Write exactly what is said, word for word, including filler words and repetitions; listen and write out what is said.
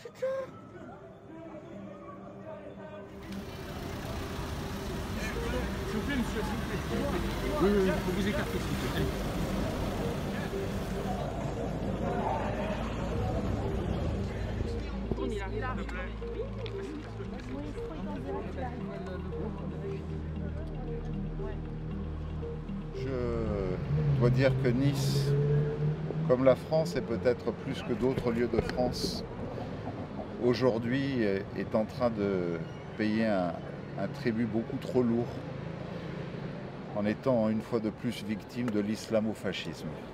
putain. S'il vous plaît, monsieur, s'il vous plaît. S'il vous plaît. Oui, oui, il faut vous écarter, s'il vous plaît. Allez. Je dois dire que Nice, comme la France et peut-être plus que d'autres lieux de France, aujourd'hui est en train de payer un, un tribut beaucoup trop lourd en étant une fois de plus victime de l'islamo-fascisme.